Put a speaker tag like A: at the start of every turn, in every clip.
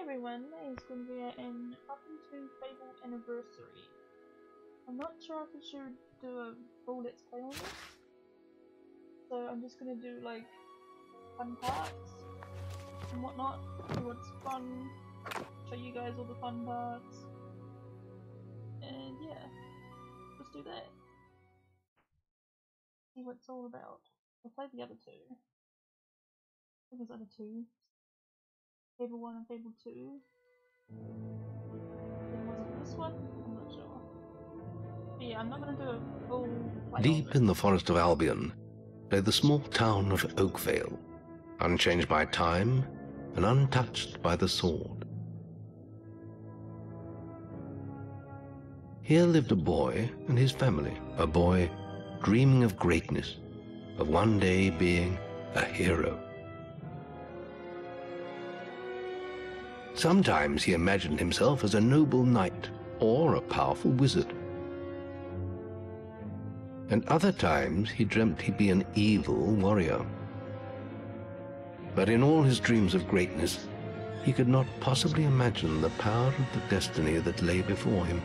A: everyone, it's Guinevere and welcome to Fable Anniversary. I'm not sure if we should do a full let's play on this, so I'm just gonna do like fun parts and whatnot, see what's fun, show you guys all the fun parts, and yeah, let's do that. See what it's all about. I played the other two. I think there's other two. Fable 1 and Fable 2. Was it this one? I'm not sure. But yeah, I'm not going to do a full play.
B: Deep in the forest of Albion lay the small town of Oakvale, unchanged by time and untouched by the sword. Here lived a boy and his family, a boy dreaming of greatness, of one day being a hero. Sometimes he imagined himself as a noble knight or a powerful wizard. And other times he dreamt he'd be an evil warrior. But in all his dreams of greatness, he could not possibly imagine the power of the destiny that lay before him.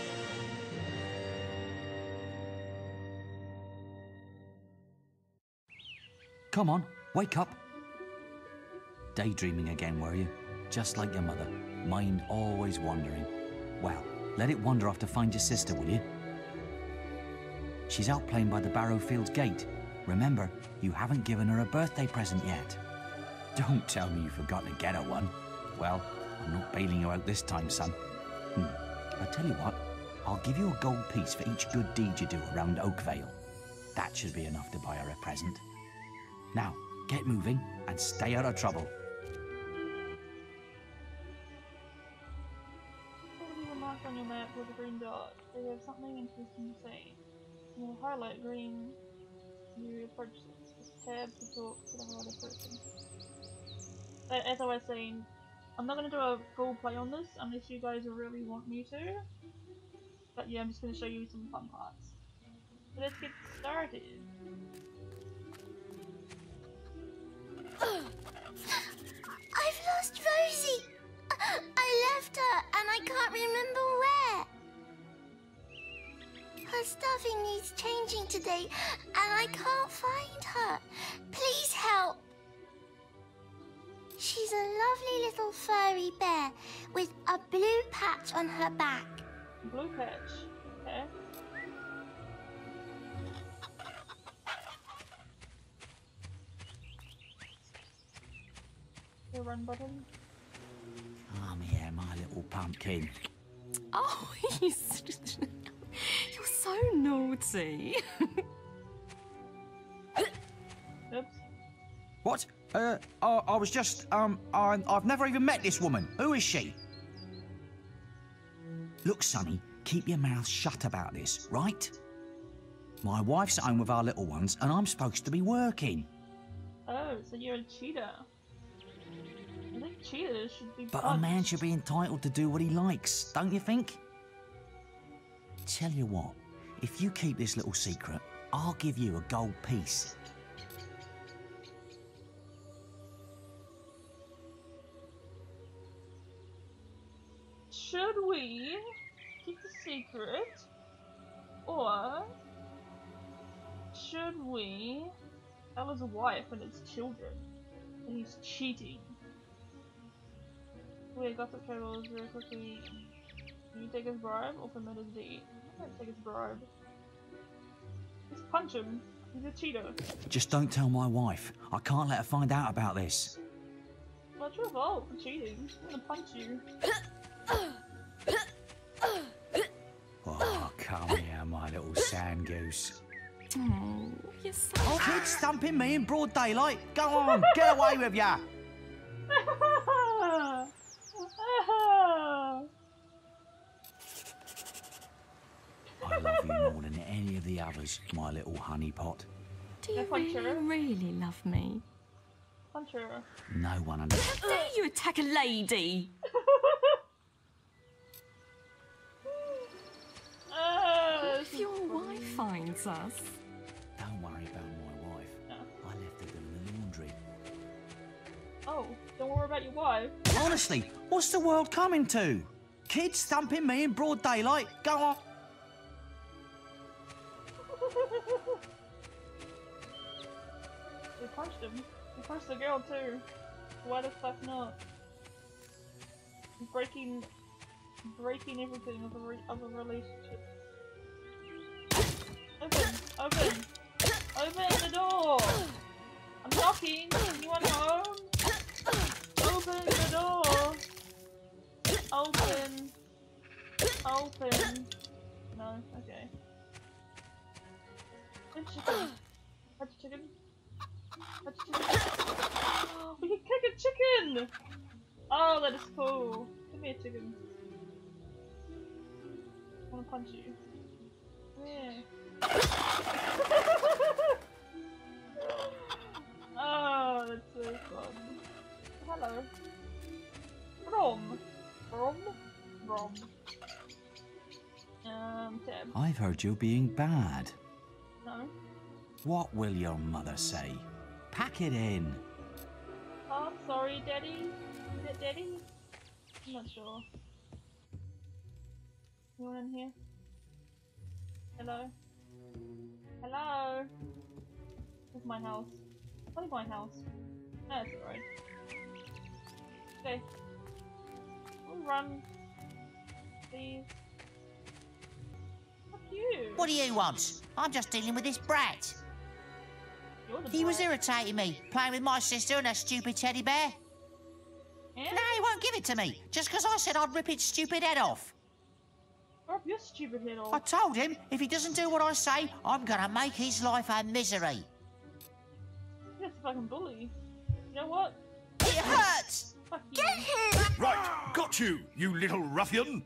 C: Come on, wake up. Daydreaming again, were you? Just like your mother, mind always wandering. Well, let it wander off to find your sister, will you? She's out playing by the Barrowfields gate. Remember, you haven't given her a birthday present yet. Don't tell me you forgot to get her one. Well, I'm not bailing you out this time, son. I tell you what, I'll give you a gold piece for each good deed you do around Oakvale. That should be enough to buy her a present. Now, get moving and stay out of trouble.
A: On your map with a green dot, they have something interesting to say. You will highlight green you approach this tab to talk to the highlighted person. As I was saying, I'm not going to do a full play on this unless you guys really want me to. But yeah, I'm just going to show you some fun parts. So let's get started.
D: I've lost Rosie! I left her and I can't remember where. Her stuffing needs changing today and I can't find her. Please help. She's a lovely little furry bear with a blue patch on her back.
A: Blue patch? Okay. The run button.
C: Come here, my little pumpkin.
E: Oh, you're so naughty.
A: Oops.
C: What? I was just, I've never even met this woman. Who is she? Look, Sonny, keep your mouth shut about this, right? My wife's at home with our little ones, and I'm supposed to be working.
A: Oh, so you're a cheater. I think cheaters should be
C: But
A: punished.
C: a man should be entitled to do what he likes, don't you think? Tell you what, if you keep this little secret, I'll give you a gold piece.
A: Should we keep the secret, or should we tell his wife and his children that he's cheating? Wait, gossip travels very quickly. Can you take his bribe or permit his deed? I'm gonna take his bribe. Just punch him. He's a cheater.
C: Just don't tell my wife. I can't let her find out about this.
A: Well, it's your fault for cheating. I'm gonna punch you.
C: Oh, come here, my little sand goose.
E: Oh, you're so...
C: Oh, kid stumping me in broad daylight. Go on, get away with ya. I love you more than any of the others, my little honeypot.
E: Do you
A: punch her?
E: really love me?
A: Punch her.
C: No one understands.
E: How dare you attack a lady? If your wife finds us.
C: Don't worry about my wife.
A: No.
C: I left her doing the laundry.
A: Oh. Don't worry about your wife.
C: Honestly, what's the world coming to? Kids thumping me in broad daylight? Go on.
A: They punched him. They punched the girl too. Why the fuck not? Breaking everything of a relationship. Open the door! I'm knocking! Anyone home? Open the door! Open! No, okay. That's chicken. That's chicken. We can cook a chicken! Oh, that is cool. Give me a chicken. I wanna punch you. Yeah. Oh, that's so fun. Hello. Rom. Tab.
C: I've heard you're being bad.
A: No.
C: What will your mother say? Pack it in.
A: Oh, I'm sorry, Daddy. Is it Daddy? I'm not sure. Anyone in here? Hello? Hello? This is my house. What is my house? No, it's alright. Okay. We'll run. Please. Fuck you!
F: What do you want? I'm just dealing with this brat.
A: You're the
F: He was
A: brat.
F: irritating me, playing with my sister and her stupid teddy bear.
A: Yeah?
F: No, he won't give it to me, just because I said I'd rip its stupid head off.
A: Rip your stupid head off.
F: I told him, if he doesn't do what I say, I'm gonna make his life a misery.
A: You're just a fucking bully. You know what?
F: It hurts!
A: Fuck you.
D: Get him!
G: Right, got you, you little ruffian.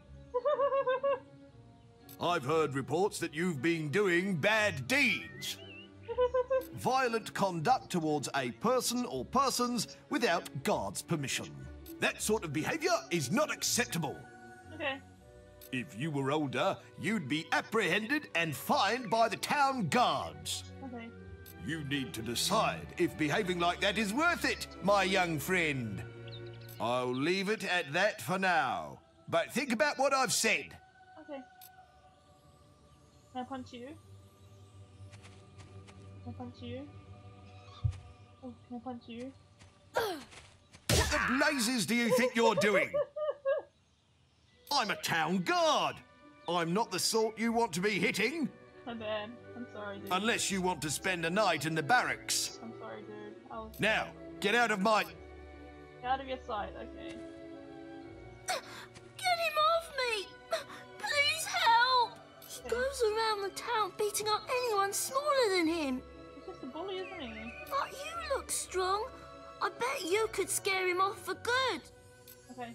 G: I've heard reports that you've been doing bad deeds. Violent conduct towards a person or persons without guards' permission. That sort of behaviour is not acceptable.
A: Okay.
G: If you were older, you'd be apprehended and fined by the town guards.
A: Okay.
G: You need to decide if behaving like that is worth it, my young friend. I'll leave it at that for now. But think about what I've said.
A: Okay. Can I punch you? Can I punch you? Oh, can I punch you?
G: What the blazes do you think you're doing? I'm a town guard. I'm not the sort you want to be hitting.
A: My bad. I'm sorry, dude.
G: Unless you want to spend a night in the barracks.
A: I'm sorry, dude. I was
G: Now, get out of my...
A: out of your sight. Okay.
D: Get him off me! Please help! He goes around the town beating up anyone smaller than him.
A: He's just a bully, isn't he?
D: But you look strong. I bet you could scare him off for good.
A: Okay.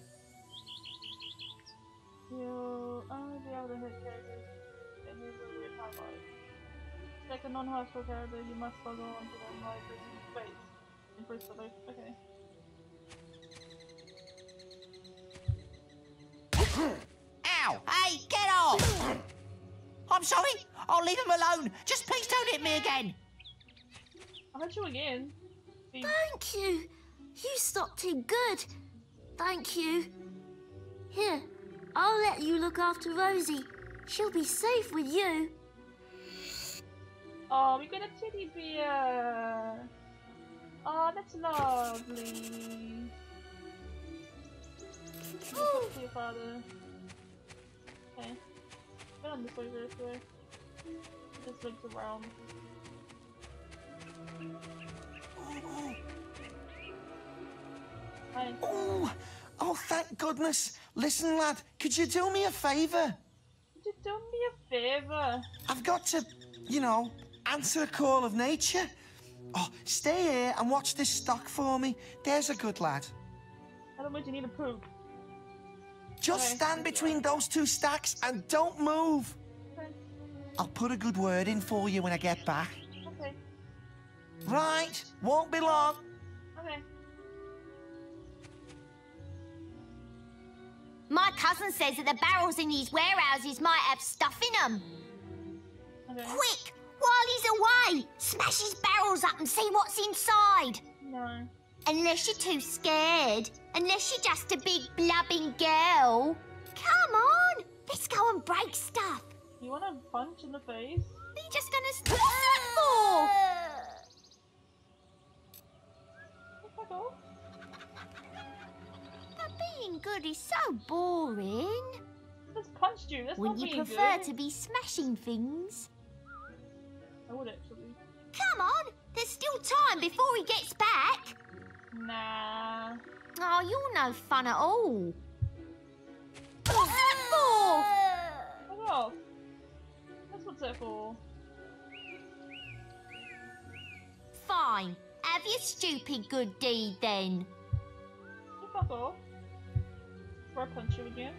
A: You'll only be able to hit characters that use a weird highlight. Like a non-hostile character, you must toggle onto them by pressing space. And press the left. Okay.
F: Ow! Hey, get off! I'm sorry, I'll leave him alone. Just please don't hit me again.
A: I'll hit you again. See,
D: Thank you. You stopped him good. Thank you. Here, I'll let you look after Rosie. She'll be safe with you.
A: oh, we got a teddy bear. Oh, that's lovely. Talk to your father. Okay. Get on this way, this way. Just looks around. Hi.
H: Oh, thank goodness. Listen, lad, could you do me a favour?
A: Could you do me a favour?
H: I've got to, you know, answer a call of nature. Oh, stay here and watch this stock for me. There's a good lad.
A: I don't want you need a poop.
H: Just
A: Okay.
H: stand between those two stacks and don't move.
A: Okay.
H: I'll put a good word in for you when I get back.
A: Okay.
H: Right, won't be long.
A: Okay.
D: My cousin says that the barrels in these warehouses might have stuff in them.
A: Okay.
D: Quick, while he's away, smash his barrels up and see what's inside.
A: No.
D: Unless you're too scared. Unless you're just a big blubbing girl. Come on, let's go and break stuff.
A: You want a punch in the face?
D: Are you just gonna stop that for?
A: Fuck off.
D: But being good is so boring.
A: Just punched you. That's
D: Wouldn't
A: not
D: you
A: being
D: prefer
A: good.
D: to be smashing things?
A: I would actually.
D: Come on, there's still time before he gets back.
A: Nah.
D: Oh, you're no fun at all. What's that for?
A: Fuck off. That's what's that for.
D: Fine, have your stupid good deed then.
A: You fuck off. Or I punch you again.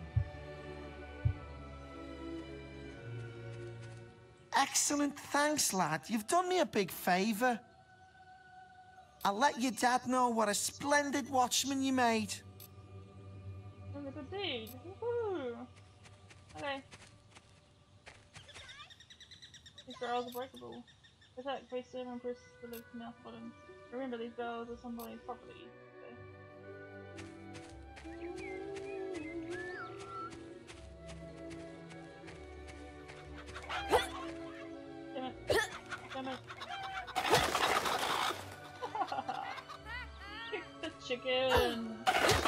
H: Excellent, thanks, lad. You've done me a big favour. I'll let your dad know what a splendid watchman you made.
A: That's a good deed. Woohoo! Okay. These barrels are breakable. Attack, face them, and press the left mouse button. Remember, these barrels are somebody's property. Okay. Damn it. Damn it. Kick the chicken.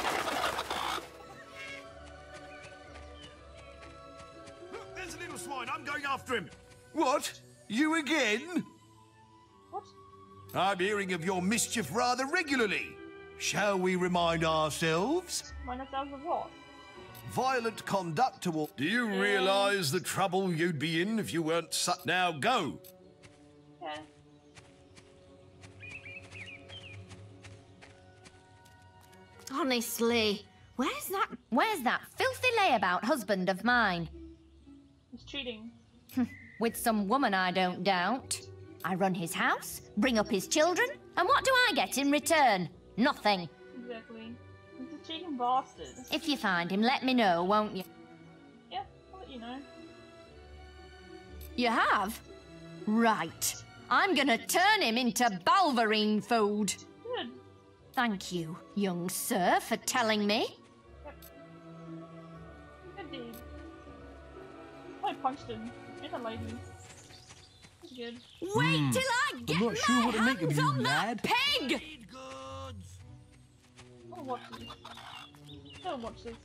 G: There's a little swine. I'm going after him. What? You again?
A: What?
G: I'm hearing of your mischief rather regularly. Shall we remind ourselves?
A: Remind ourselves of what?
G: Violent conduct toward... Do you realise the trouble you'd be in if you weren't Now go.
A: Yeah.
I: Honestly, where's that filthy layabout husband of mine?
A: He's cheating.
I: With some woman, I don't doubt. I run his house, bring up his children, and what do I get in return? Nothing.
A: Exactly. He's a cheating bastard.
I: If you find him, let me know, won't you?
A: Yeah, I'll let you know.
I: You have? Right. I'm gonna turn him into Balverine food.
A: Good.
I: Thank you, young sir, for telling me.
A: Yep. Good deed. I punched him. And a lady. That's good.
C: Wait till I get
J: not sure what to make of you,
C: on
J: lad.
C: that pig!
A: I'll watch this. I'll watch this.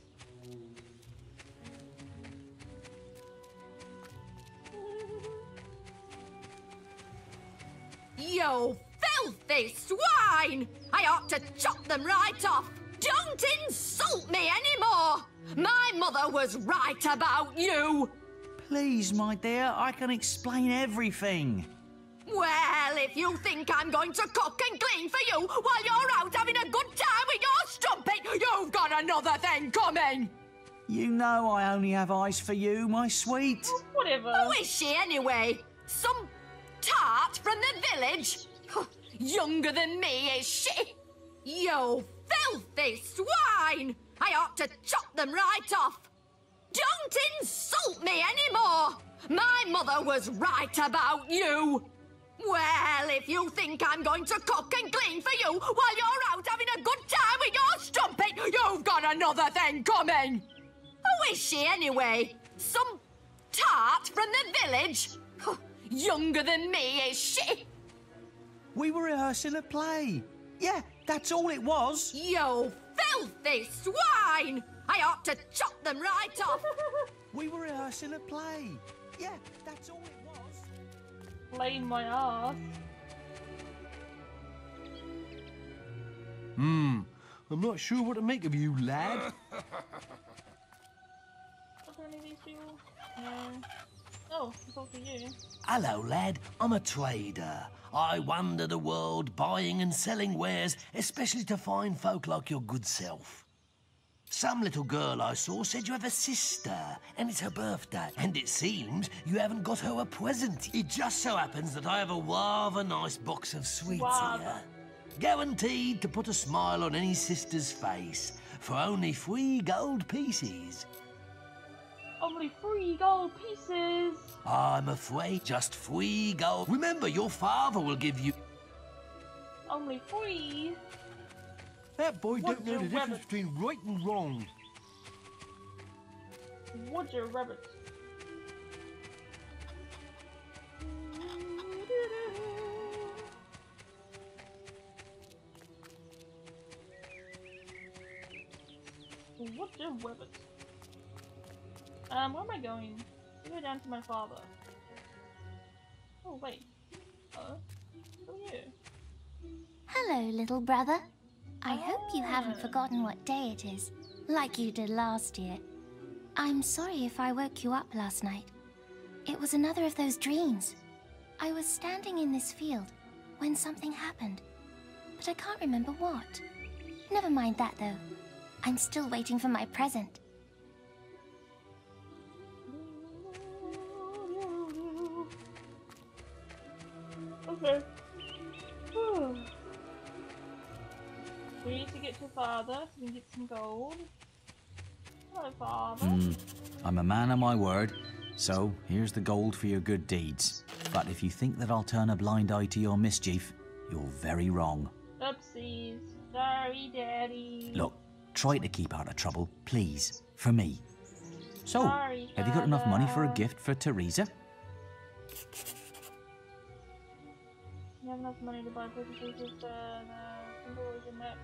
C: You filthy swine! I ought to chop them right off! Don't insult me anymore! My mother was right about you! Please, my dear, I can explain everything.
K: Well, if you think I'm going to cook and clean for you while you're out having a good time with your strumpet, you've got another thing coming!
C: You know I only have eyes for you, my sweet.
A: Whatever.
K: Who is she anyway? Some tart from the village? Younger than me, is she? You filthy swine! I ought to chop them right off. Don't insult me anymore! My mother was right about you! Well, if you think I'm going to cook and clean for you while you're out having a good time with your strumpet, you've got another thing coming! Who is she anyway? Some tart from the village? Younger than me, is she?
C: We were rehearsing a play. Yeah, that's all it was.
K: You filthy swine! I ought to chop them right off!
C: We were rehearsing a play. Yeah, that's all it was.
A: Playing my ass.
J: I'm not sure what to make of you, lad.
A: Are there any of these people? No. Oh, it's all for you.
L: Hello, lad. I'm a trader. I wander the world buying and selling wares, especially to fine folk like your good self. Some little girl I saw said you have a sister, and it's her birthday, and it seems you haven't got her a present. It just so happens that I have a rather nice box of sweets here. Guaranteed to put a smile on any sister's face, for only 3 gold pieces.
A: Only 3 gold pieces.
L: I'm afraid just 3 gold. Remember, your father will give you...
A: Only 3.
J: That boy don't
A: What's
J: know
A: your
J: the difference
A: rabbit?
J: between right and wrong.
A: Would you rabbit? Would you rabbit? Where am I going? I go down to my father. Oh wait. Who are you?
D: Hello, little brother. I hope you haven't forgotten what day it is, like you did last year. I'm sorry if I woke you up last night. It was another of those dreams. I was standing in this field when something happened, but I can't remember what. Never mind that, though. I'm still waiting for my present.
A: Okay. We need to get to father so we can get some gold. Hello, father.
C: I'm a man of my word, so here's the gold for your good deeds. But if you think that I'll turn a blind eye to your mischief, you're very wrong.
A: Oopsies. Sorry, Daddy.
C: Look, try to keep out of trouble, please, for me. So,
A: Sorry,
C: have you got enough money for a
A: Father.
C: gift for Teresa?
A: You have enough money to buy purchases with the symbols and maps.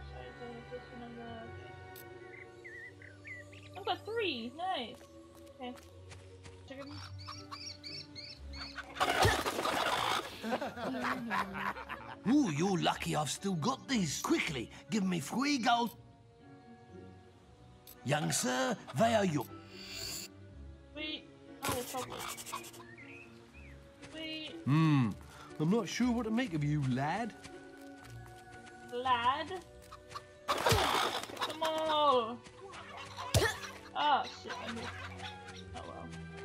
A: I've got 3. Nice. Okay. Chicken.
L: Ooh, you're lucky I've still got these. Quickly, give me 3 gold. Young sir, they are yours.
A: Sweet. Oh, chocolate. Sweet.
J: I'm not sure what to make of you, lad.
A: Lad. Get them all. Oh shit, I missed. Oh well.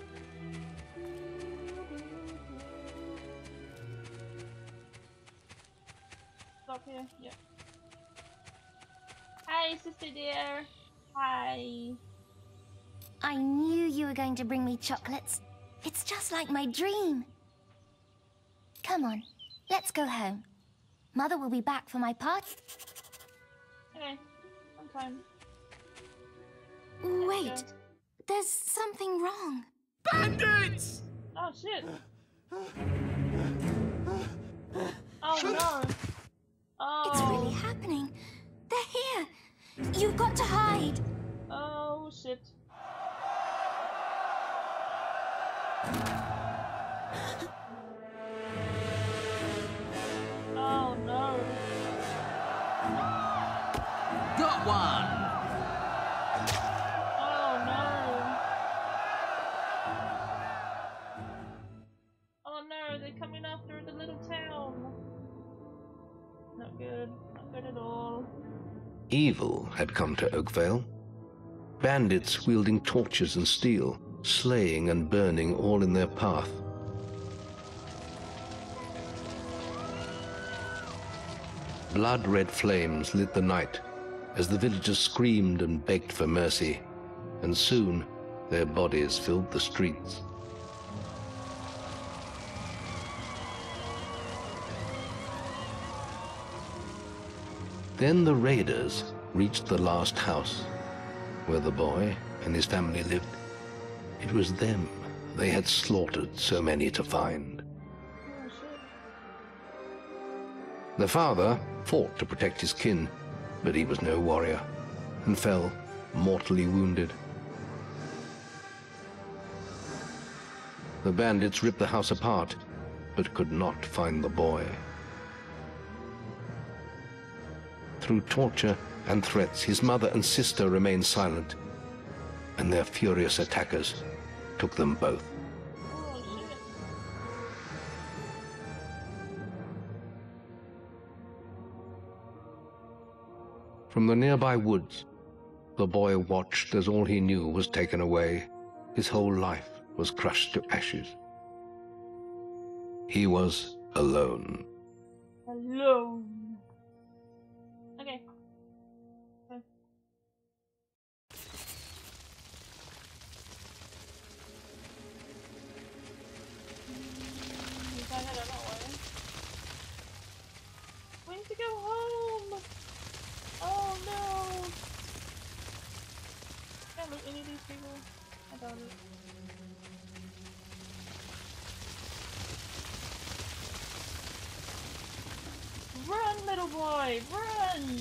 A: Stop here? Yeah. Hi, sister dear. Hi.
D: I knew you were going to bring me chocolates. It's just like my dream. Come on, let's go home. Mother will be back for my party.
A: Okay, I'm fine.
D: Wait, there's something wrong.
G: Bandits!
A: Oh shit. Oh no. Oh.
D: It's really happening. They're here. You've got to hide.
A: Oh shit. Oh no.
C: Got one!
A: Oh no. Oh no, they're coming after the little town. Not good. Not good at all.
B: Evil had come to Oakvale. Bandits wielding torches and steel, slaying and burning all in their path. Blood-red flames lit the night as the villagers screamed and begged for mercy, and soon their bodies filled the streets. Then the raiders reached the last house, where the boy and his family lived. It was them they had slaughtered so many to find. The father fought to protect his kin, but he was no warrior, and fell mortally wounded. The bandits ripped the house apart, but could not find the boy. Through torture and threats, his mother and sister remained silent, and their furious attackers took them both. From the nearby woods, the boy watched as all he knew was taken away. His whole life was crushed to ashes. He was alone.
A: Alone. Okay. Okay. We need to go home. Oh Fable? I doubt it. Run, little boy! Run!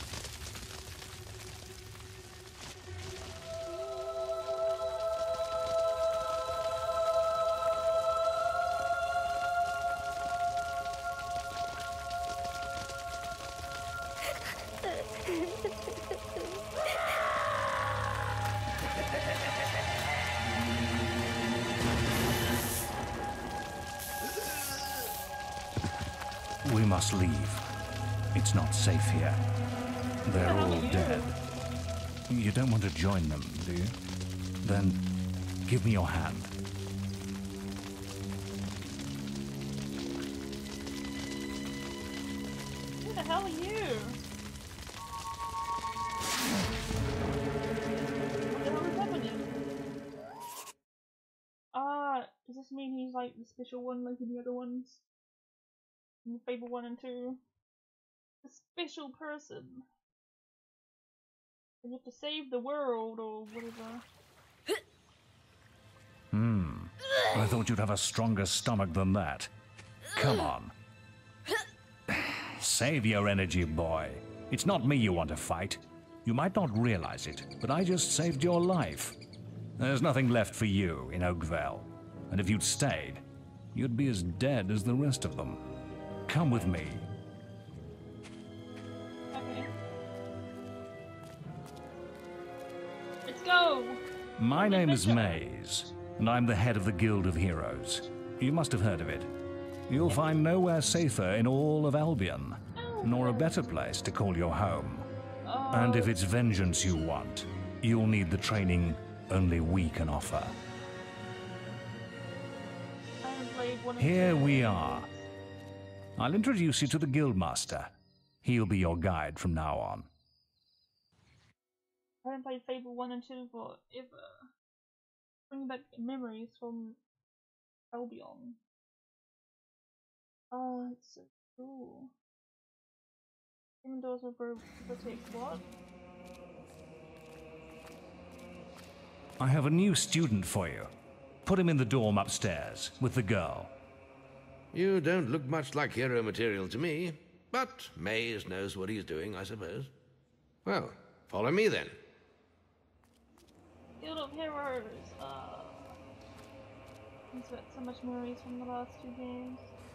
M: We must leave. It's not safe here. They're all dead. You don't want to join them, do you? Then give me your hand.
A: Who the hell are you? What the hell is happening? Does this mean he's like the special one like in the other ones? In Fable 1 and 2? A special person. And you have to save the world or whatever.
M: I thought you'd have a stronger stomach than that. Come on. Save your energy, boy. It's not me you want to fight. You might not realize it, but I just saved your life. There's nothing left for you in Oakvale. And if you'd stayed, you'd be as dead as the rest of them. Come with me.
A: Okay. Let's go!
M: My name is Maze, and I'm the head of the Guild of Heroes. You must have heard of it. You'll find nowhere safer in all of Albion, nor a better place to call your home. And if it's vengeance you want, you'll need the training only we can offer. Here we are. I'll introduce you to the Guildmaster. He'll be your guide from now on.
A: I haven't played Fable 1 and 2 forever. Bringing back memories from Albion. Oh, it's so cool. Even doors will protect what?
M: I have a new student for you. Put him in the dorm upstairs, with the girl.
B: You don't look much like hero material to me, but Maze knows what he's doing, I suppose. Well, follow me then.
A: Guild of Heroes! He's got so much memories from the last 2 games.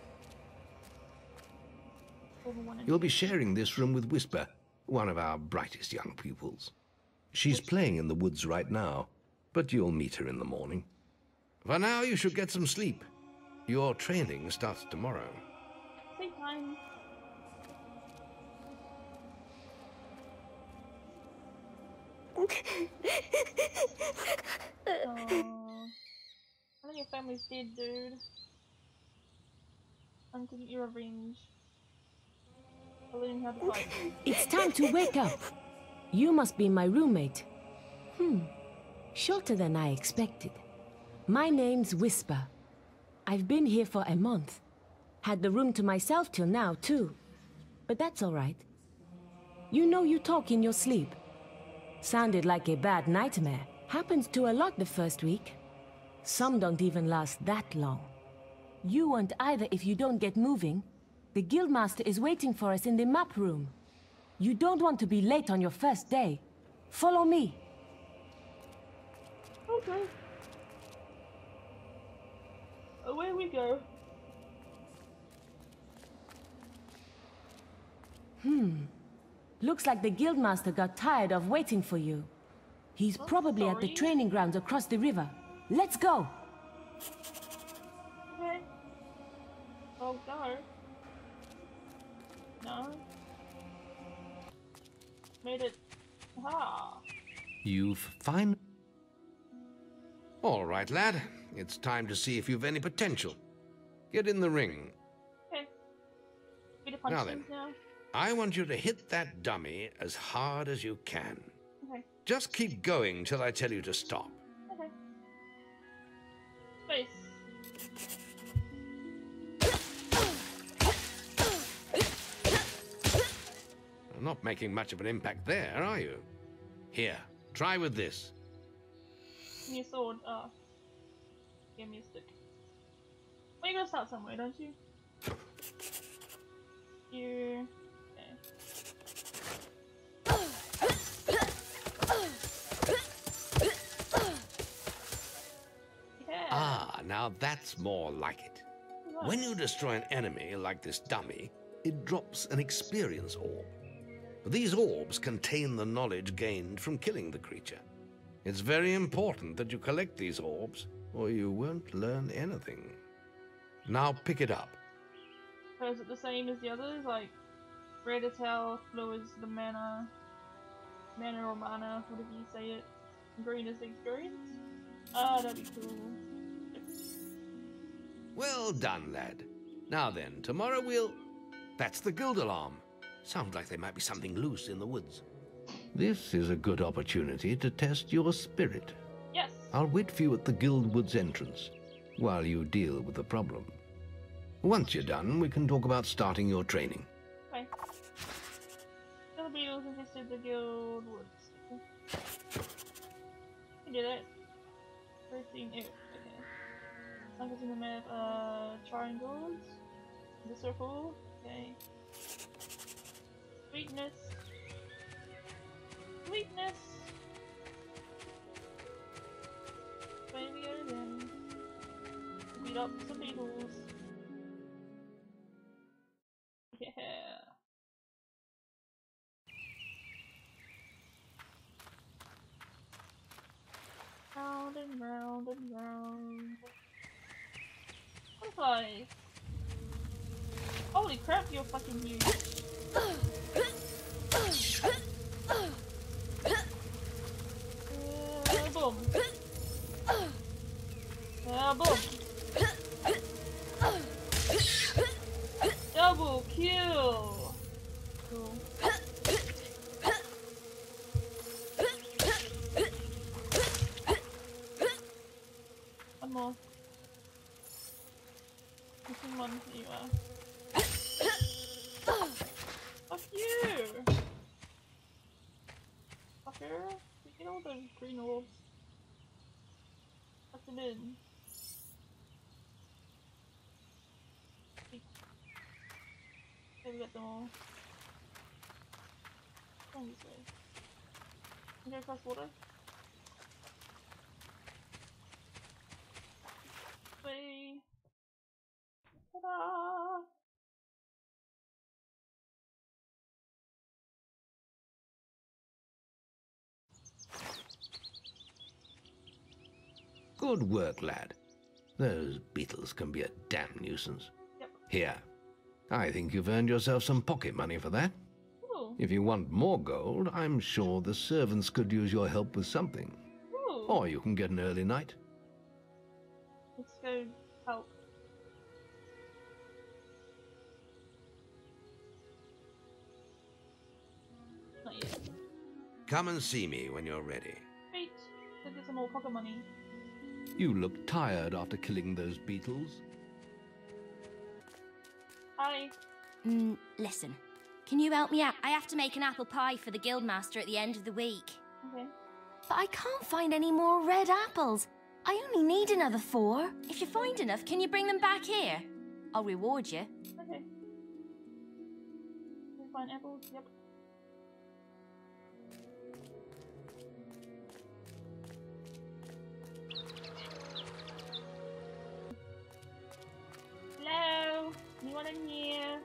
B: You'll be sharing this room with Whisper, one of our brightest young pupils. She's playing in the woods right now, but you'll meet her in the morning. For now, you should get some sleep. Your training starts tomorrow.
A: Same time. Oh. I think your family's dead, dude. I'm gonna get your revenge. For learning how to fight.
N: It's time to wake up. You must be my roommate. Shorter than I expected. My name's Whisper. I've been here for a month. Had the room to myself till now, too. But that's all right. You know you talk in your sleep. Sounded like a bad nightmare. Happens to a lot the first week. Some don't even last that long. You won't either if you don't get moving. The Guildmaster is waiting for us in the map room. You don't want to be late on your first day. Follow me.
A: Okay. Away we go.
N: Looks like the Guildmaster got tired of waiting for you. He's probably at the training grounds across the river. Let's go!
A: Okay. Oh, no. No. Made it. Ah.
B: You've fine. All right, lad. It's time to see if you've any potential. Get in the ring.
A: Okay.
B: Now then, I want you to hit that dummy as hard as you can.
A: Okay.
B: Just keep going till I tell you to stop.
A: Okay. Space.
B: Not making much of an impact there, are you? Here, try with this.
A: Give me a sword. Ah. Give me a stick. Well, you gotta start somewhere, don't you? Here. Okay.
B: Ah, now that's more like it.
A: Nice.
B: When you destroy an enemy like this dummy, it drops an experience orb. These orbs contain the knowledge gained from killing the creature. It's very important that you collect these orbs, or you won't learn anything. Now pick it up.
A: So is it the same as the others? Like, red is health, blue is the mana or mana, whatever you say it. Green is the experience? Ah, that'd be cool.
B: Well done, lad. Now then, tomorrow we'll... That's the guild alarm. Sounds like there might be something loose in the woods. This is a good opportunity to test your spirit.
A: Yes.
B: I'll wait for you at the guild woods entrance while you deal with the problem. Once you're done, we can talk about starting your training.
A: Okay. Nobody else suggested the guild woods. You do that. First thing, okay. Numbers in the map, triangles, the circle, okay. Sweetness. Sweetness! Away we go then. Beat up some beetles. Yeah. Round and round and round. Butterflies! Holy crap, you're fucking huge! Boom! Boom! Double kill! Cool. One more. Missing one for you, Fuck you! Fucker! You get all those green orbs. Put them in. Okay, we got them all. Going this way. Can you go across water? This way. Ta-da!
B: Good work, lad. Those beetles can be a damn nuisance.
A: Yep.
B: Here. I think you've earned yourself some pocket money for that.
A: Ooh.
B: If you want more gold, I'm sure the servants could use your help with something.
A: Ooh.
B: Or you can get an early night.
A: Let's go help. Not yet.
B: Come and see me when you're ready.
A: Wait, let's get some more pocket money.
B: You look tired after killing those beetles.
A: Hi.
I: Listen. Can you help me out? I have to make an apple pie for the guildmaster at the end of the week.
A: Okay.
I: But I can't find any more red apples. I only need another 4. If you find enough, can you bring them back here? I'll reward you.
A: Okay. Can we find apples? Yep. Hello? Anyone in here?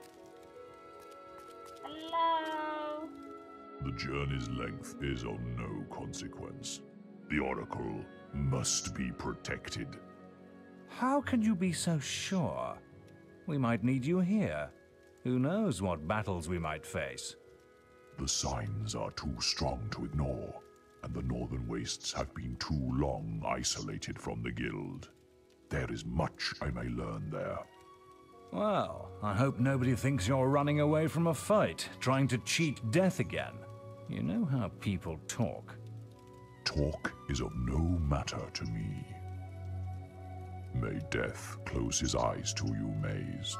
A: Hello?
O: The journey's length is of no consequence. The Oracle must be protected.
M: How can you be so sure? We might need you here. Who knows what battles we might face?
O: The signs are too strong to ignore, and the Northern Wastes have been too long isolated from the Guild. There is much I may learn there.
M: Well, I hope nobody thinks you're running away from a fight, trying to cheat death again. You know how people talk.
O: Talk is of no matter to me. May death close his eyes to you, Maze.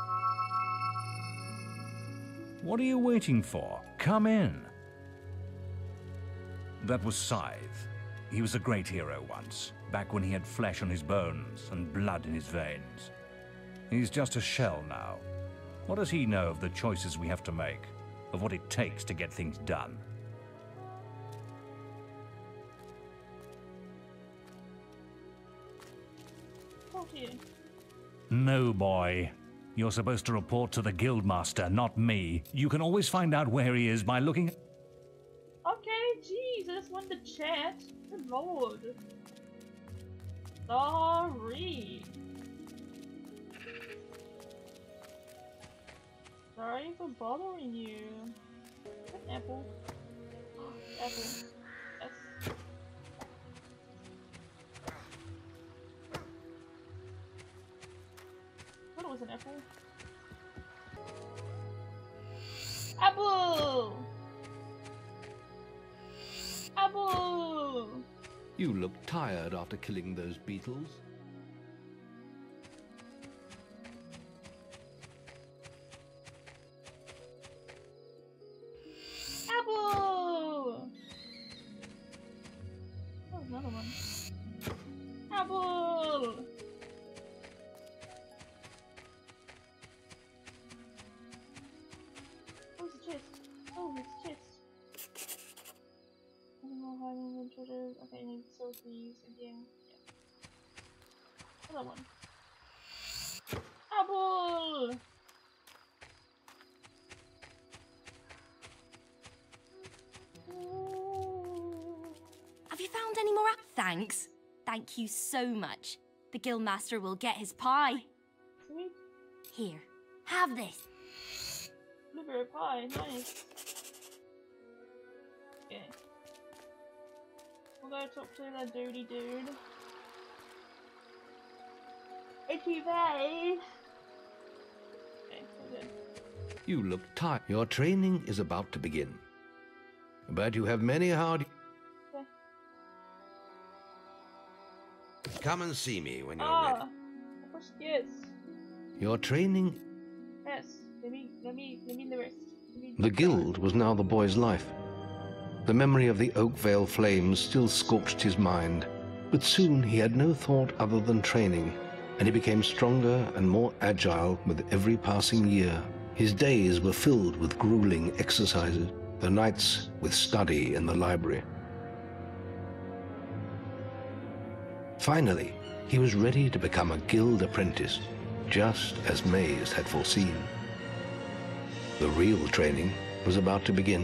M: What are you waiting for? Come in. That was Scythe. He was a great hero once, back when he had flesh on his bones and blood in his veins. He's just a shell now. What does he know of the choices we have to make, of what it takes to get things done? No, boy. You're supposed to report to the Guildmaster, not me. You can always find out where he is by looking...
A: Okay, jeez, I just wanted to chat. Good lord. Sorry. Sorry for bothering you. An apple. Apple. Yes. I thought it was an apple. Apple! Apple!
B: You look tired after killing those beetles.
A: Apple! Oh, another one. Apple! Oh, it's a chest. Oh, it's a chest. Animal hiding in treasure. Okay, I need to sort these again. Yeah. Another one. Apple!
I: Have you found any more Thanks. Thank you so much. The Guildmaster will get his pie.
A: Sweet.
I: Here, have this.
A: Blueberry pie, nice. Okay. We'll go talk to the duty dude. Itchy face! Okay, we're good.
B: You look tired. Your training is about to begin. But you have many hard...
A: Okay.
B: Come and see me when you're
A: Ah!
B: ready.
A: Of course, yes.
B: Your training...
A: Yes. Let me the rest.
B: The guild was now the boy's life. The memory of the Oakvale flames still scorched his mind, but soon he had no thought other than training, and he became stronger and more agile with every passing year. His days were filled with grueling exercises, the nights with study in the library. Finally, he was ready to become a guild apprentice, just as Maze had foreseen. The real training was about to begin.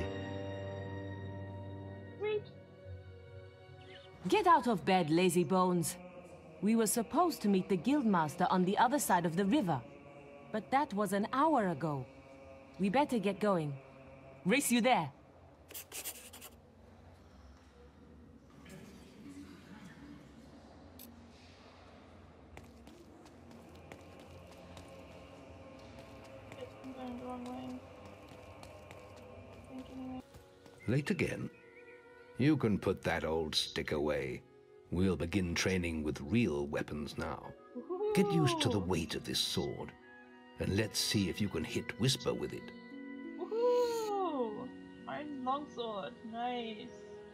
N: Get out of bed, lazy bones. We were supposed to meet the Guildmaster on the other side of the river, but that was an hour ago. We better get going. Race you there.
A: I'm going the wrong way.
B: Late again? You can put that old stick away. We'll begin training with real weapons now. Get used to the weight of this sword, and let's see if you can hit Whisper with it.
A: Woohoo! Iron longsword, nice.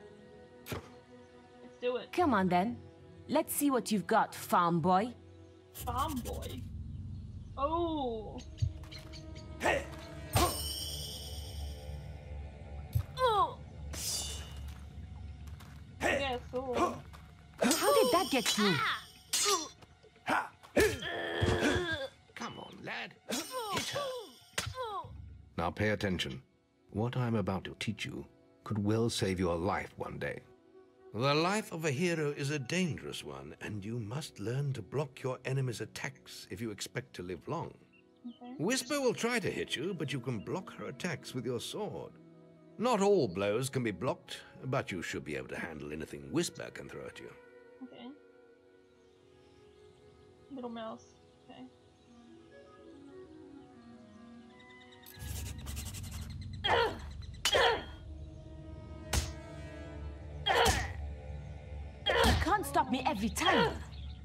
A: Let's do it.
N: Come on then. Let's see what you've got, farm boy.
A: Farm boy. Oh.
N: Hey.
A: Oh. Yeah, sword.
N: How did that get through?
B: Come on, lad. Hit her. Now pay attention. What I'm about to teach you could well save your life one day. The life of a hero is a dangerous one, and you must learn to block your enemy's attacks if you expect to live long.
A: Okay.
B: Whisper will try to hit you, but you can block her attacks with your sword. Not all blows can be blocked, but you should be able to handle anything Whisper can throw at you.
A: Okay. Little mouse. Okay.
N: You can't stop me every time.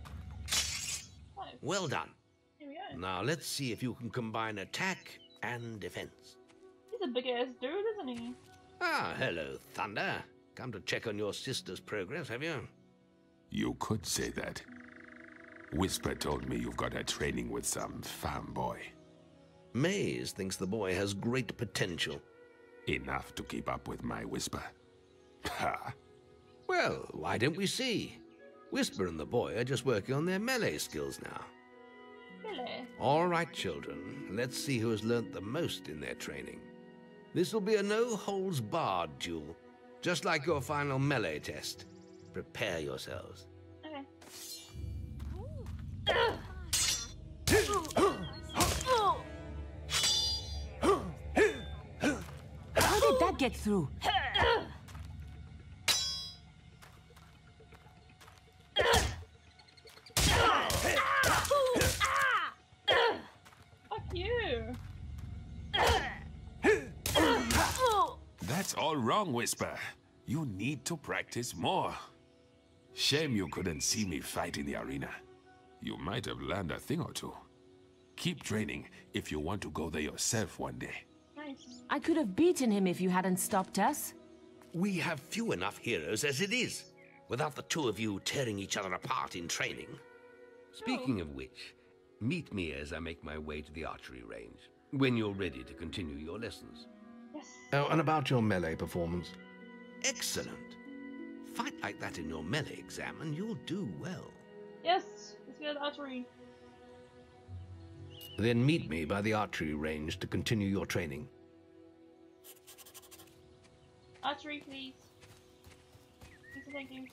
B: Well done.
A: Here we go.
B: Now let's see if you can combine attack and defense.
A: He's a big ass dude, isn't he?
B: Ah, hello, Thunder. Come to check on your sister's progress, have you?
P: You could say that. Whisper told me you've got her training with some farm boy.
B: Maze thinks the boy has great potential.
P: Enough to keep up with my Whisper. Ha!
B: Well, why don't we see? Whisper and the boy are just working on their melee skills now.
A: Melee?
B: All right, children. Let's see who has learnt the most in their training. This will be a no-holds-barred duel, just like your final melee test. Prepare yourselves.
A: Okay.
N: How did that get through?
A: Fuck you!
P: That's all wrong, Whisper. You need to practice more. Shame you couldn't see me fight in the arena. You might have learned a thing or two. Keep training if you want to go there yourself one day.
A: Nice.
N: I could have beaten him if you hadn't stopped us.
B: We have few enough heroes as it is, without the two of you tearing each other apart in training. Speaking of which, meet me as I make my way to the archery range, when you're ready to continue your lessons.
A: Yes.
B: Oh, and about your melee performance? Excellent. Fight like that in your melee exam and you'll do well.
A: Yes, let's go to archery.
B: Then meet me by the archery range to continue your training.
A: Archery, please. Please, thank you.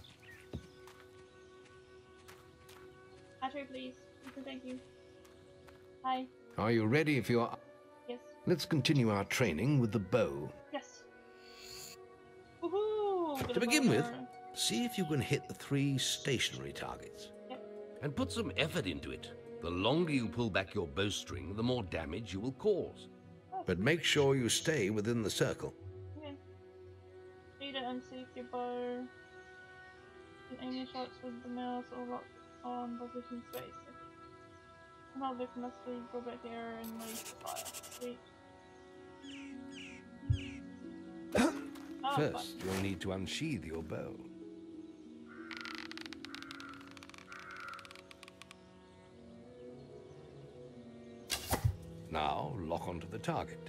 A: Archery, please. Please, thank you. Hi.
B: Are you ready for your...
A: Yes.
B: Let's continue our training with the bow.
A: Yes. Woohoo!
B: To begin with, see if you can hit the 3 stationary targets.
A: Yep.
B: And put some effort into it. The longer you pull back your bowstring, the more damage you will cause.
A: Oh.
B: But make sure you stay within the circle.
A: Okay. Need to unseat your bow. And aim your shots with the mouse or lock on position space. Another victim must be go back here and release the fire. Sweet. Oh,
B: First, you'll need to unsheathe your bow. Now, lock onto the target.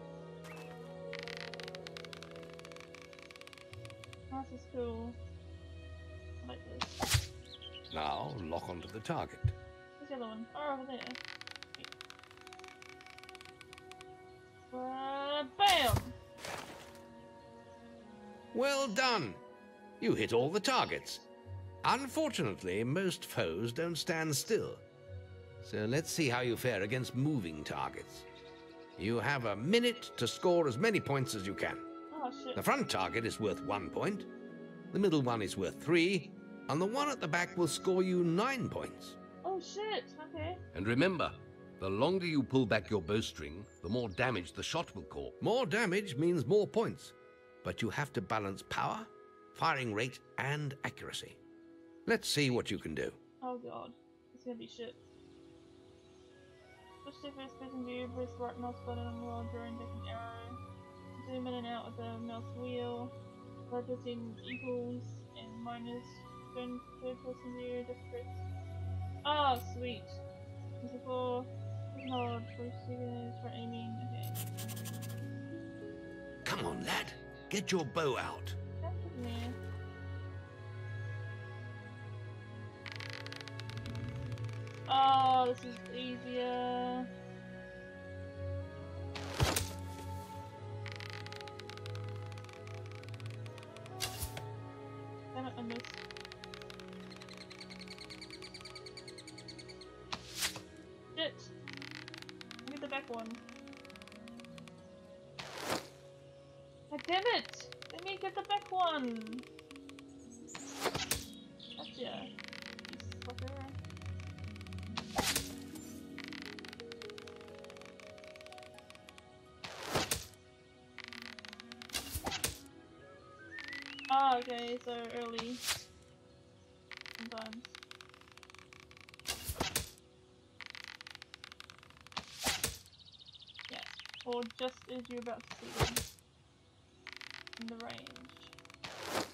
A: This is cool. I like this.
B: Now, lock onto the target.
A: Where's the other one? Oh, over there. Bam!
B: Well done! You hit all the targets. Unfortunately, most foes don't stand still. So let's see how you fare against moving targets. You have a minute to score as many points as you can.
A: Oh, shit.
B: The front target is worth 1 point, the middle one is worth 3, and the one at the back will score you 9 points.
A: Oh shit, okay.
B: And remember, the longer you pull back your bowstring, the more damage the shot will cause. More damage means more points, but you have to balance power, firing rate, and accuracy. Let's see what you can do.
A: Oh god, it's gonna be shit. Switch to first person view, press the right mouse button while drawing back an arrow. Zoom in and out with the mouse wheel. Right between equals and minus. Turn third person view, just press. Oh, sweet. This is for hold for seconds for aiming. Okay.
B: Come on, lad. Get your bow out.
A: That's with me. Oh, this is easier. Damn it, I missed. Shit! Get the back one. God damn it! Let me get the back one! Gotcha. You sucker. Oh, okay, so early. Sometimes. Yeah, or just as you're about to see them in the range.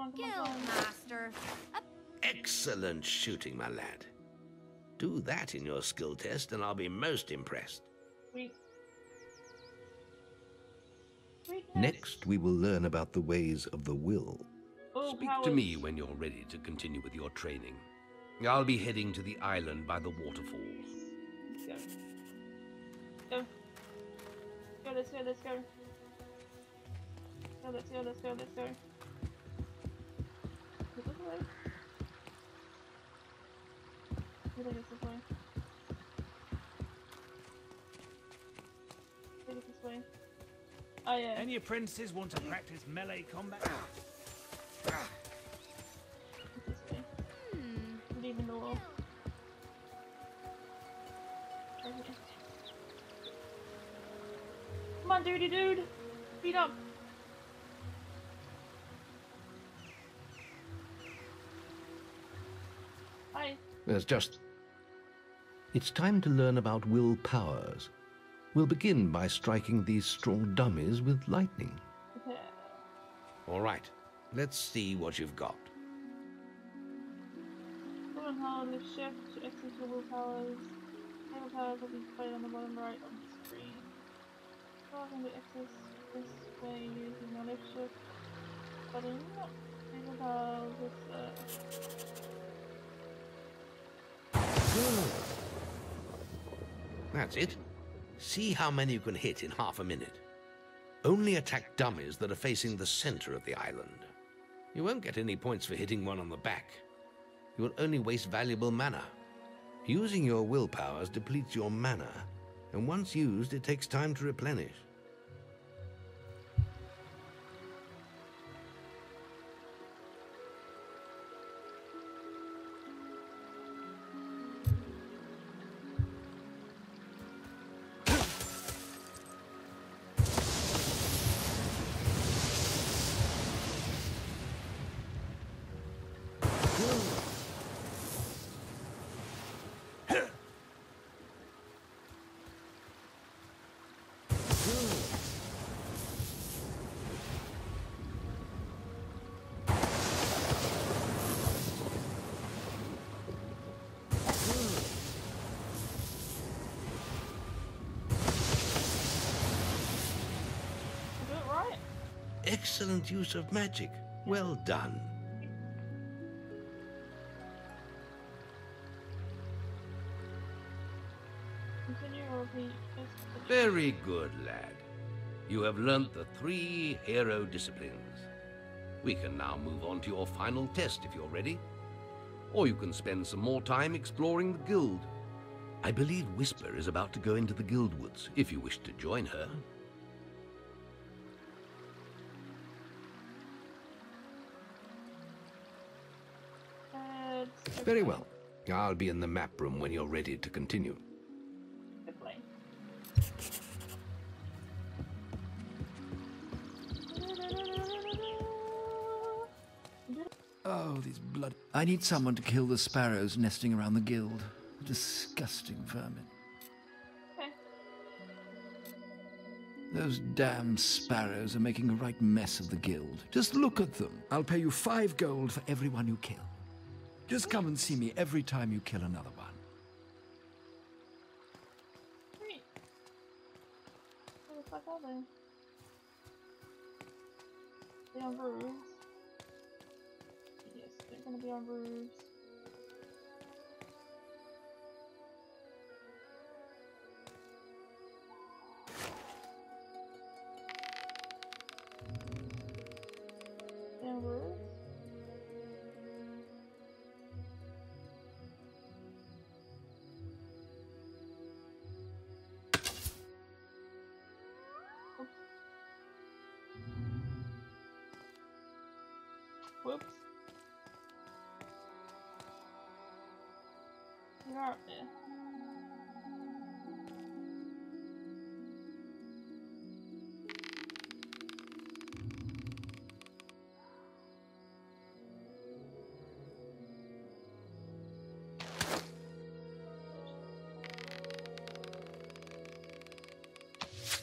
K: Guildmaster.
B: Excellent shooting, my lad. Do that in your skill test and I'll be most impressed.
A: Sweet.
B: Next, we will learn about the ways of the will.
Q: Speak to me when you're ready to continue with your training. I'll be heading to the island by the waterfalls.
A: Let's go. Go. Let's go. Let's go. Let's go. Let's go. Let's go. Is this the way? I think it's this way. I think it's this way. Oh yeah.
R: Any apprentices want to practice melee combat?
A: This way. Leaving the wall. Right here. Come on, dirty dude! Speed up! Hi.
B: There's just... It's time to learn about will powers. We'll begin by striking these strong dummies with lightning.
A: Okay.
B: All right, let's see what you've got.
A: Learn how to shift to access your will powers. Will powers will be displayed on the bottom right of the screen. How can we access this way using the left shift button? Will powers
B: That's it. See how many you can hit in half a minute. Only attack dummies that are facing the center of the island. You won't get any points for hitting one on the back. You will only waste valuable mana. Using your will powers depletes your mana, and once used, it takes time to replenish. Excellent use of magic. Well done.
A: Continue or repeat.
B: Very good, lad. You have learnt the 3 hero disciplines. We can now move on to your final test if you're ready. Or you can spend some more time exploring the guild. I believe Whisper is about to go into the guild woods, if you wish to join her. Very well. I'll be in the map room when you're ready to continue.
A: Good play.
S: Oh, these blood... I need someone to kill the sparrows nesting around the guild. Disgusting vermin.
A: Okay.
S: Those damn sparrows are making a right mess of the guild. Just look at them. I'll pay you 5 gold for every one you kill. Just come and see me every time you kill another one.
A: Sweet. Where the fuck are they? They're on roofs. Yes, they're gonna be on roofs. They're on roofs? Whoops. You are up there.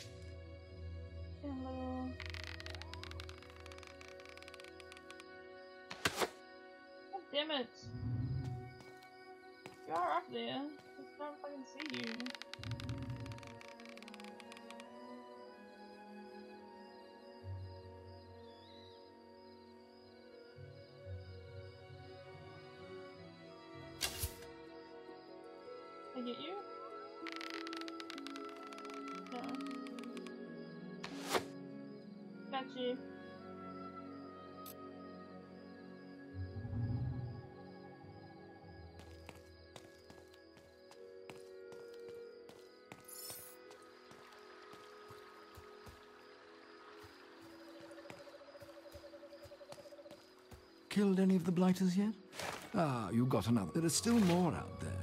A: Hello. there. I just don't fucking see you. I get you? No. Got you.
S: Killed any of the blighters yet? Ah, you got another. There are still more out there.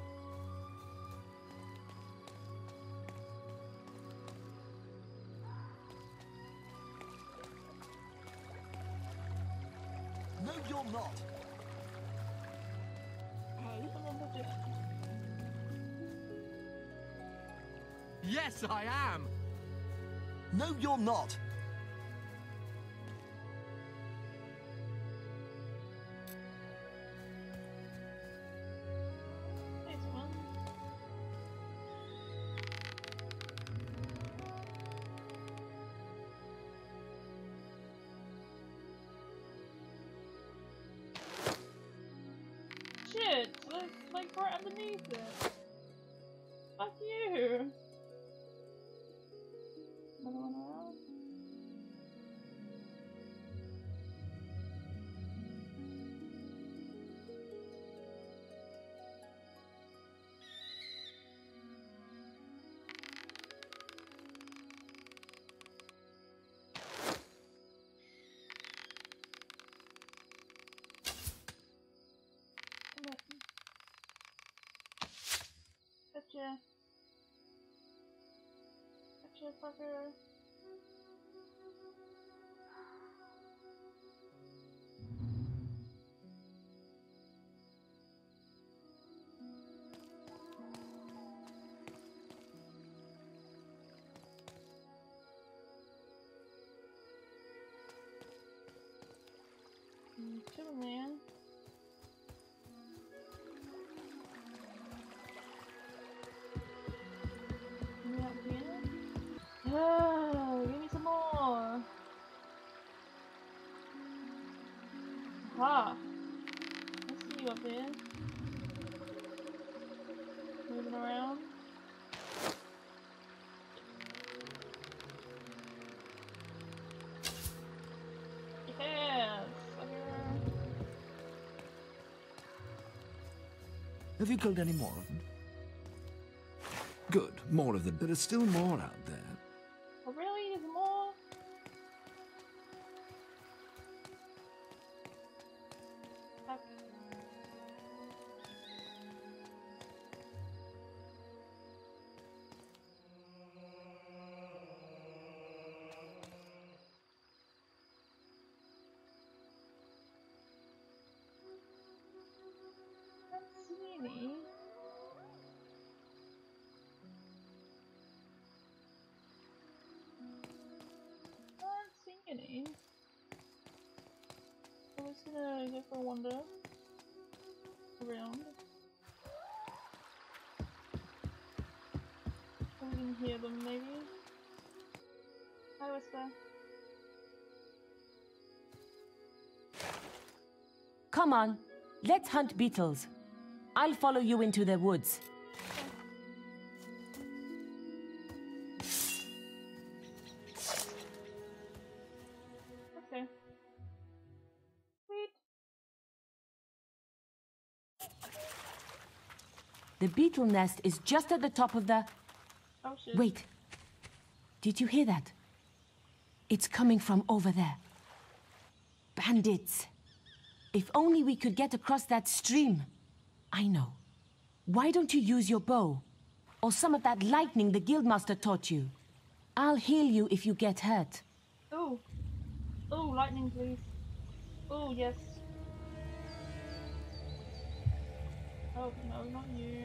G: No, you're not.
T: Yes, I am.
G: No, you're not.
A: Shit, like right underneath it. Fuck you. Another one around. Gotcha. Gotcha, fucker. Chill, man. Oh, give me some more. Aha. I see you up there. Moving around. Yes.
S: Have you killed any more of them? Good, more of them. There are still more out there.
A: Oh, really? Is more? Fuck. Don't see any. Any. I'm just gonna go for a wander around. We can hear them maybe. Hi, Whisper.
N: Come on, let's hunt beetles. I'll follow you into the woods.
A: Okay. Sweet.
N: The beetle nest is just at the top of the...
A: Oh shit.
N: Wait. Did you hear that? It's coming from over there. Bandits. If only we could get across that stream. I know. Why don't you use your bow? Or some of that lightning the guildmaster taught you? I'll heal you if you get hurt.
A: Oh. Oh, lightning, please. Oh, yes. Oh, no, not you.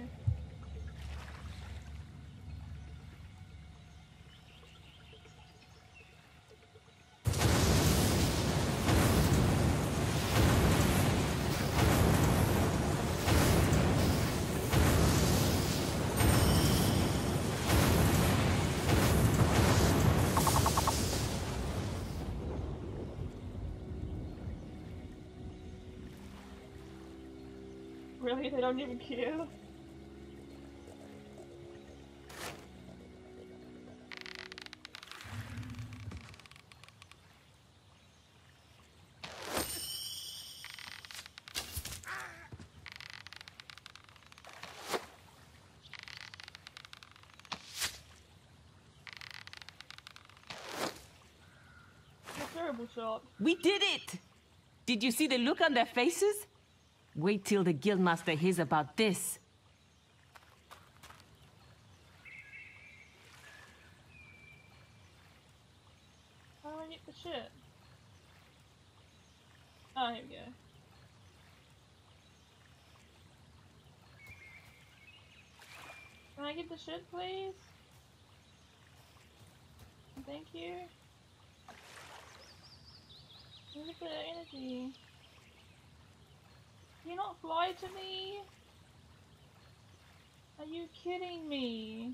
A: Really, they don't even care. Terrible shot.
N: We did it! Did you see the look on their faces? Wait till the guildmaster hears about this.
A: How do I get the shit? Oh, here we go. Can I get the shit, please? Thank you. Look at the energy. Can you not fly to me? Are you kidding me?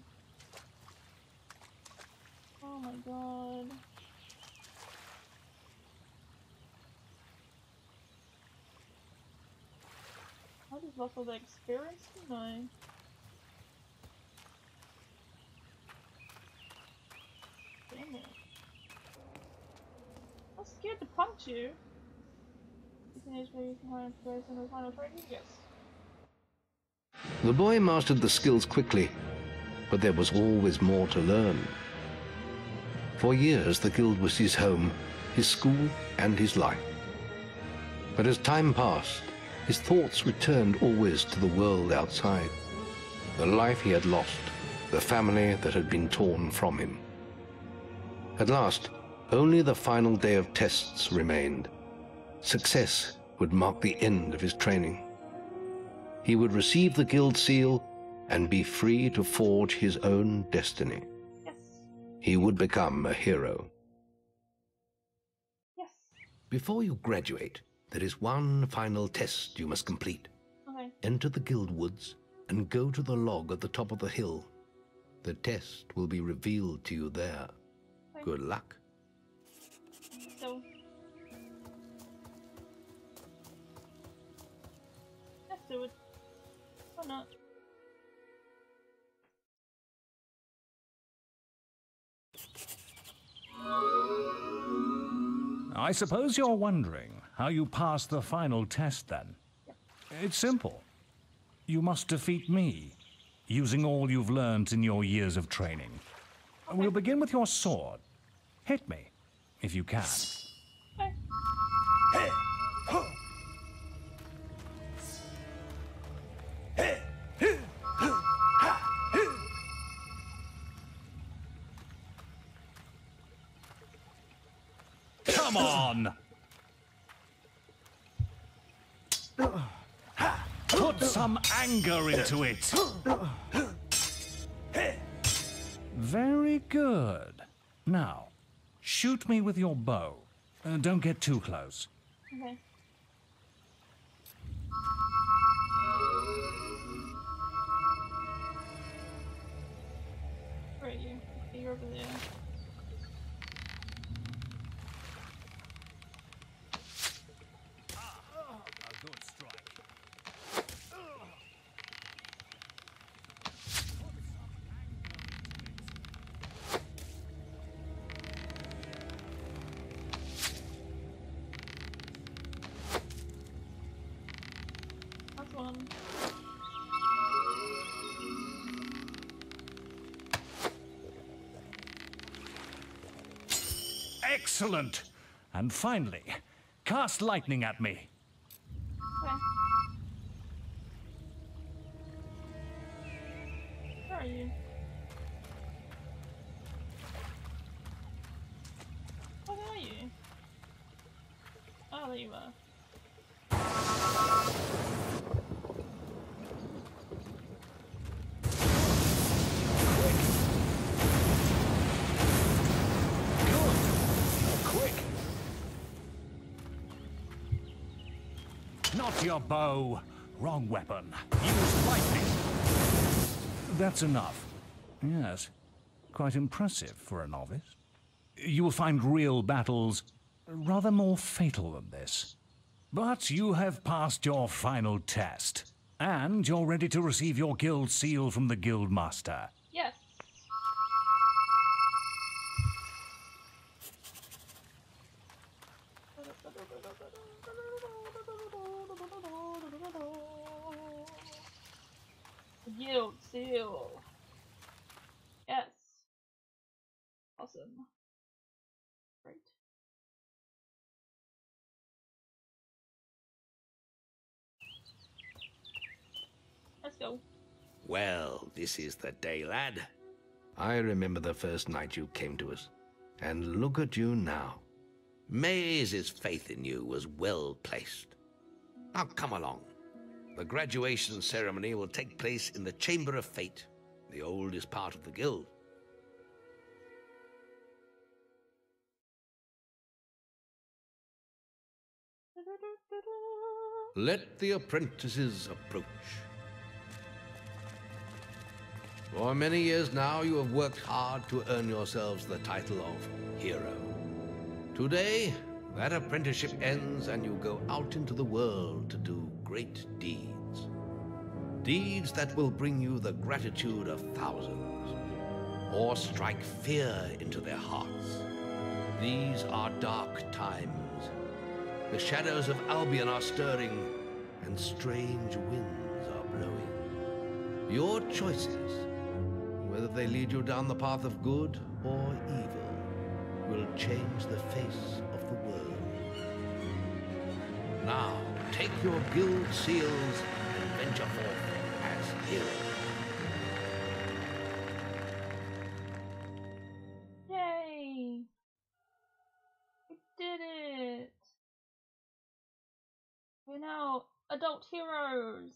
A: Oh my god. I just lost all the experience, didn't I? Damn it. I was scared to punch you. Yes.
B: The boy mastered the skills quickly, but there was always more to learn. For years, the guild was his home, his school, and his life. But as time passed, his thoughts returned always to the world outside, the life he had lost, the family that had been torn from him. At last, only the final day of tests remained. Success would mark the end of his training. He would receive the guild seal and be free to forge his own destiny.
A: Yes.
B: He would become a hero.
A: Yes.
B: Before you graduate, there is one final test you must complete.
A: Okay.
B: Enter the guild woods and go to the log at the top of the hill. The test will be revealed to you there.
A: Okay.
B: Good luck.
A: So, let's do it. Why not?
M: I suppose you're wondering how you pass the final test then. It's simple. You must defeat me, using all you've learned in your years of training. We'll begin with your sword. Hit me, if you can. Come on! Put some anger into it. Very good. Now, shoot me with your bow. Don't get too close.
A: Okay. Where are you? You're over there.
M: A good strike.
A: That's one.
M: Excellent! And finally, cast lightning at me.
A: Okay. Where are you? Where are you? Oh, there you are.
M: Not your bow. Wrong weapon. Use lightning. That's enough. Yes. Quite impressive for a novice. You will find real battles rather more fatal than this. But you have passed your final test, And you're ready to receive your guild seal from the guild master.
A: Yes. The guild seal. Yes. Awesome. Great. Let's go.
B: Well, this is the day, lad. I remember the first night you came to us. And look at you now. Maze's faith in you was well placed. Now come along. The graduation ceremony will take place in the Chamber of Fate, the oldest part of the guild. Let the apprentices approach. For many years now, you have worked hard to earn yourselves the title of hero. Today, that apprenticeship ends and you go out into the world to do great deeds. Deeds that will bring you the gratitude of thousands, or strike fear into their hearts. These are dark times. The shadows of Albion are stirring, and strange winds are blowing. Your choices, whether they lead you down the path of good or evil, will change the face of the world. Now, take your guild seals and venture forth as heroes.
A: Yay! We did it! We're now adult heroes!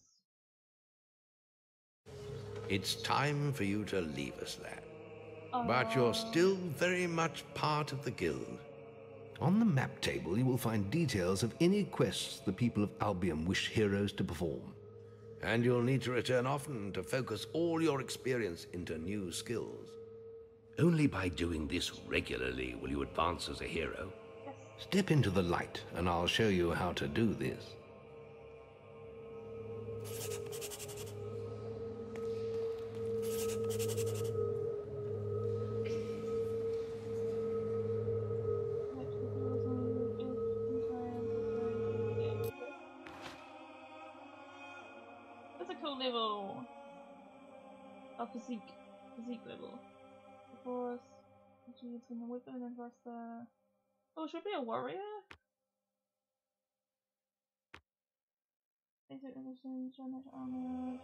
B: It's time for you to leave us, lad. But you're still very much part of the guild. On the map table, you will find details of any quests the people of Albion wish heroes to perform. And you'll need to return often to focus all your experience into new skills.
Q: Only by doing this regularly will you advance as a hero.
B: Step into the light, and I'll show you how to do this.
A: That's a cool level. A physique level. Of course, using the weapon and plus the. Oh, should be a warrior. Basic resistance, damage, armor,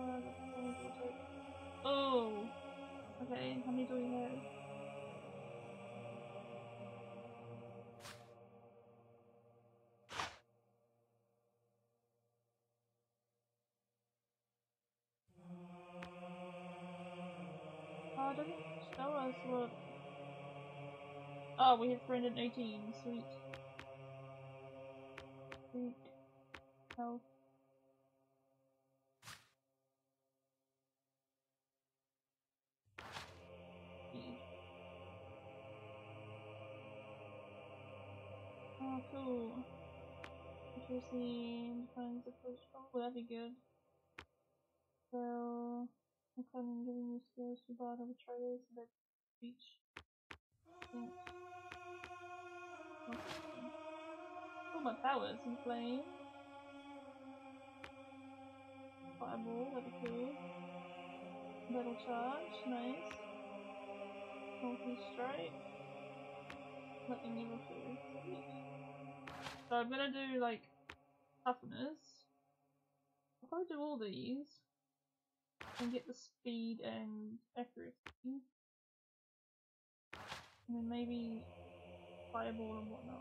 A: Oh, okay. How many do we have? Oh, it doesn't show us what. Oh, we have 318. Sweet. Sweet. Health. Oh, cool. Interesting. Finds the push. Oh, that'd be good. So, I'm planning on giving you skills to battle with traders so that reach. Oh, my powers in flame. Fireball, that'd be cool. Battle charge, nice. Multi-strike. Lightning level 2, sweet. So I'm gonna do like toughness. I'll probably do all these and get the speed and accuracy. And then maybe fireball and whatnot.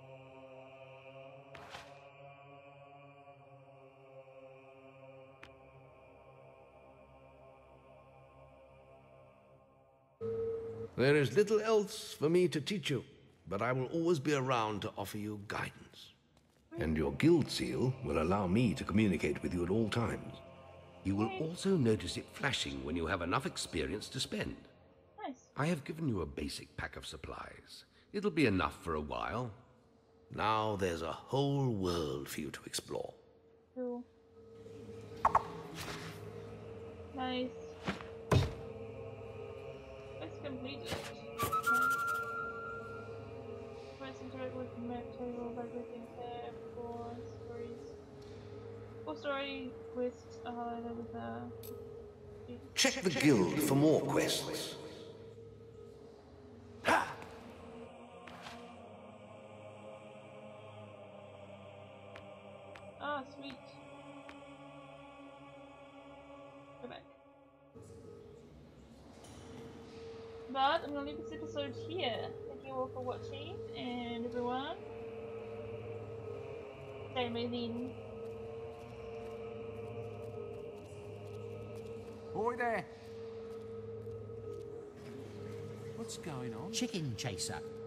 B: There is little else for me to teach you, but I will always be around to offer you guidance. And your guild seal will allow me to communicate with you at all times.
Q: You will also notice it flashing when you have enough experience to spend.
A: Nice.
Q: I have given you a basic pack of supplies. It'll be enough for a while.
B: Now there's a whole world for you to explore.
A: Cool. Nice. Let's complete it. Nice. Let's interact with the map table by clicking tab for stories. Full story quests are highlighted with the...
B: Check the guild for more quests.
A: Ah, sweet. Go back. But I'm gonna leave this episode here. Thank you all for watching, and everyone, stay amazing.
T: Boy there. What's going on?
F: Chicken chaser.